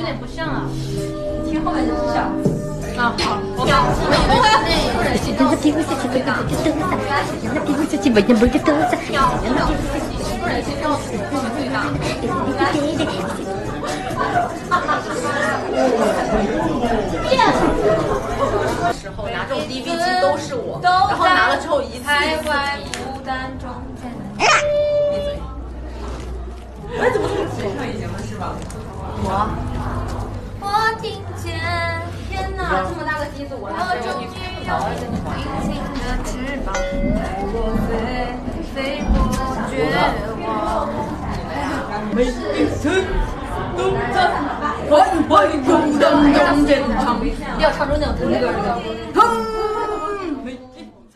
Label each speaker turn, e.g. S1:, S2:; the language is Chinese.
S1: 点不像啊。
S2: 听后面就是像。
S1: 啊，好，我
S3: 时候拿这种 DV 机都是我，然后拿了之后一次
S2: 孤单中间。
S3: 闭嘴。哎，怎么这么喜欢上以前的是吧？
S2: 我听见，天哪，这么大个机子，我终于有平静的翅膀，带我飞过绝望。
S3: 每一次都在欢欢孤单中间唱，
S1: 要唱出那种歌，这个。